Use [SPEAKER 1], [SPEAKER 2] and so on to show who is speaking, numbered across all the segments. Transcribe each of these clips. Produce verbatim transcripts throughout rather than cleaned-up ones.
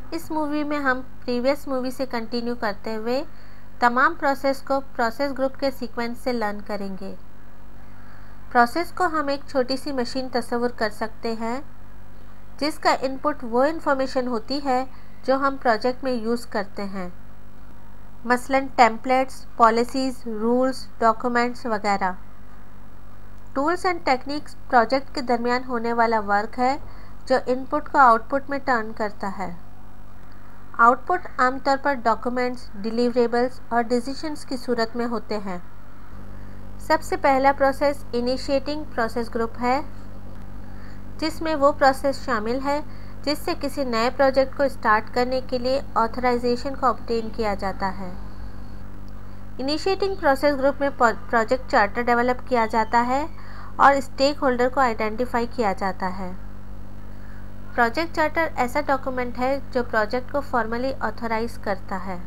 [SPEAKER 1] इस मूवी में हम प्रीवियस मूवी से कंटिन्यू करते हुए तमाम प्रोसेस को प्रोसेस ग्रुप के सीक्वेंस से लर्न करेंगे। प्रोसेस को हम एक छोटी सी मशीन तस्वुर कर सकते हैं जिसका इनपुट वो इन्फॉर्मेशन होती है जो हम प्रोजेक्ट में यूज़ करते हैं, मसलन टेम्पलेट्स, पॉलिसीज़, रूल्स, डॉक्यूमेंट्स वगैरह। टूल्स एंड टेक्निक्स प्रोजेक्ट के दरमियान होने वाला वर्क है जो इनपुट को आउटपुट में टर्न करता है। आउटपुट आमतौर पर डॉक्यूमेंट्स, डिलीवरेबल्स और डिसीजंस की सूरत में होते हैं। सबसे पहला प्रोसेस इनिशिएटिंग प्रोसेस ग्रुप है, जिसमें वो प्रोसेस शामिल है जिससे किसी नए प्रोजेक्ट को स्टार्ट करने के लिए ऑथराइजेशन को ऑब्टेन किया जाता है। इनिशिएटिंग प्रोसेस ग्रुप में प्रोजेक्ट चार्टर डेवलप किया जाता है और स्टेक होल्डर को आइडेंटिफाई किया जाता है। प्रोजेक्ट चार्टर ऐसा डॉक्यूमेंट है जो प्रोजेक्ट को फॉर्मली ऑथराइज करता है।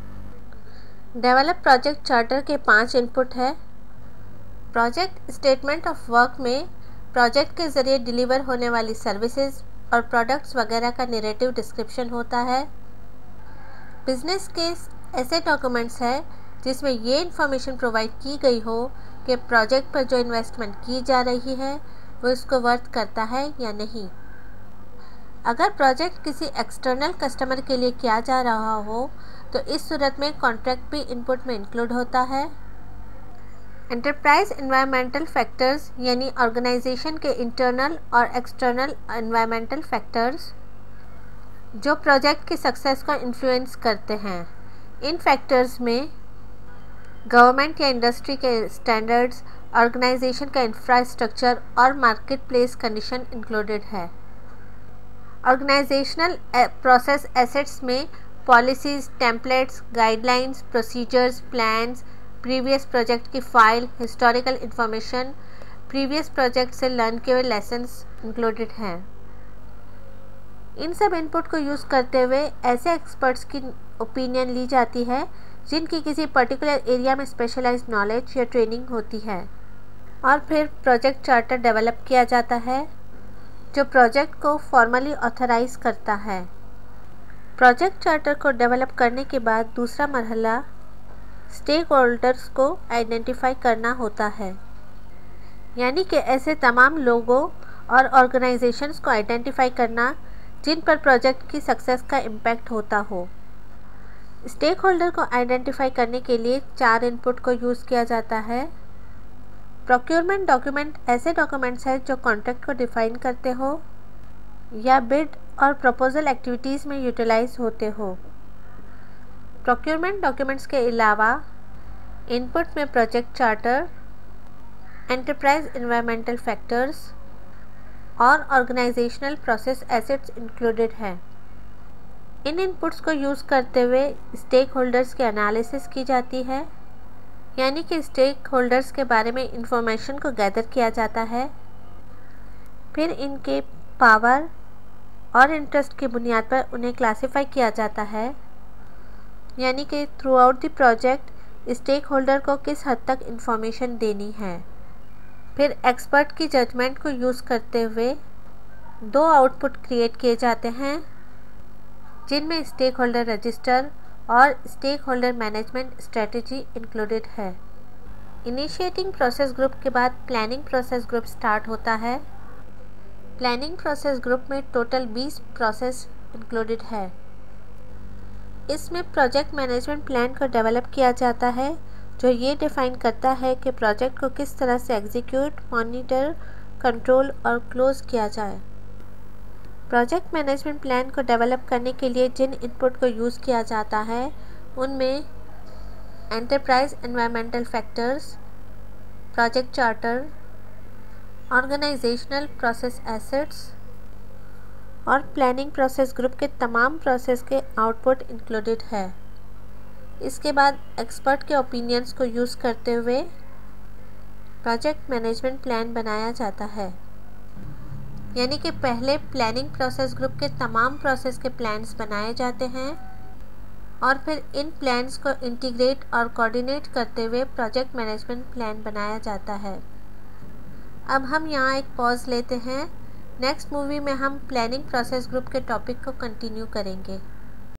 [SPEAKER 1] डेवलप प्रोजेक्ट चार्टर के पांच इनपुट है। प्रोजेक्ट स्टेटमेंट ऑफ वर्क में प्रोजेक्ट के ज़रिए डिलीवर होने वाली सर्विसेज और प्रोडक्ट्स वगैरह का नैरेटिव डिस्क्रिप्शन होता है। बिजनेस केस ऐसे डॉक्यूमेंट्स है जिसमें ये इन्फॉर्मेशन प्रोवाइड की गई हो कि प्रोजेक्ट पर जो इन्वेस्टमेंट की जा रही है वो इसको वर्थ करता है या नहीं। अगर प्रोजेक्ट किसी एक्सटर्नल कस्टमर के लिए किया जा रहा हो तो इस सूरत में कॉन्ट्रैक्ट भी इनपुट में इंक्लूड होता है। एंटरप्राइज एनवायरमेंटल फैक्टर्स यानी ऑर्गेनाइजेशन के इंटरनल और एक्सटर्नल एनवायरमेंटल फैक्टर्स जो प्रोजेक्ट की सक्सेस को इन्फ्लुएंस करते हैं। इन फैक्टर्स में गवर्नमेंट या इंडस्ट्री के स्टैंडर्ड्स, ऑर्गेनाइजेशन का इंफ्रास्ट्रक्चर और मार्केट प्लेस कंडीशन इंक्लूडेड है। ऑर्गेनाइजेशनल प्रोसेस एसेट्स में policies, templates, guidelines, procedures, plans, previous project की file, historical information, previous project से लर्न किए हुए लेसन्स इंक्लूडेड हैं। इन सब इनपुट को यूज़ करते हुए ऐसे एक्सपर्ट्स की ओपिनियन ली जाती है जिनकी किसी पर्टिकुलर एरिया में स्पेशलाइज्ड नॉलेज या ट्रेनिंग होती है, और फिर प्रोजेक्ट चार्टर डेवलप किया जाता है जो प्रोजेक्ट को फॉर्मली ऑथराइज करता है। प्रोजेक्ट चार्टर को डेवलप करने के बाद दूसरा मरहला स्टेक होल्डर्स को आइडेंटिफाई करना होता है, यानी कि ऐसे तमाम लोगों और ऑर्गेनाइजेशंस को आइडेंटिफाई करना जिन पर प्रोजेक्ट की सक्सेस का इम्पैक्ट होता हो। स्टेक होल्डर को आइडेंटिफाई करने के लिए चार इनपुट को यूज़ किया जाता है। प्रोक्योरमेंट डॉक्यूमेंट ऐसे डॉक्यूमेंट्स हैं जो कॉन्ट्रैक्ट को डिफाइन करते हो या बिड और प्रपोजल एक्टिविटीज़ में यूटिलाइज होते हो। प्रोक्योरमेंट डॉक्यूमेंट्स के अलावा इनपुट में project charter, enterprise environmental factors और ऑर्गेनाइजेशनल प्रोसेस एसेट्स इंक्लूडेड हैं। इन इनपुट्स को यूज़ करते हुए स्टेक होल्डर्स की एनालिसिस की जाती है, यानी कि स्टेक होल्डर्स के बारे में इंफॉर्मेशन को गैदर किया जाता है। फिर इनके पावर और इंटरेस्ट की बुनियाद पर उन्हें क्लासिफाई किया जाता है, यानी कि throughout the project stakeholder को किस हद तक इंफॉर्मेशन देनी है। फिर एक्सपर्ट की जजमेंट को यूज़ करते हुए दो आउटपुट क्रिएट किए जाते हैं जिनमें स्टेक होल्डर रजिस्टर और stakeholder management strategy included है। इनिशिएटिंग प्रोसेस ग्रुप के बाद प्लानिंग प्रोसेस ग्रुप स्टार्ट होता है। प्लानिंग प्रोसेस ग्रुप में टोटल बीस प्रोसेस इंक्लूडेड है। इसमें प्रोजेक्ट मैनेजमेंट प्लान को डेवलप किया जाता है जो ये डिफ़ाइन करता है कि प्रोजेक्ट को किस तरह से एग्जीक्यूट, मॉनिटर, कंट्रोल और क्लोज किया जाए। प्रोजेक्ट मैनेजमेंट प्लान को डेवलप करने के लिए जिन इनपुट को यूज़ किया जाता है उनमें enterprise environmental factors, project charter, organizational process assets और प्लानिंग प्रोसेस ग्रुप के तमाम प्रोसेस के आउटपुट इंक्लूडेड है। इसके बाद एक्सपर्ट के ओपिनियंस को यूज़ करते हुए प्रोजेक्ट मैनेजमेंट प्लान बनाया जाता है, यानी कि पहले प्लानिंग प्रोसेस ग्रुप के तमाम प्रोसेस के प्लान्स बनाए जाते हैं और फिर इन प्लान्स को इंटीग्रेट और कोऑर्डिनेट करते हुए प्रोजेक्ट मैनेजमेंट प्लान बनाया जाता है। अब हम यहाँ एक पॉज लेते हैं। नेक्स्ट मूवी में हम प्लानिंग प्रोसेस ग्रुप के टॉपिक को कंटिन्यू करेंगे।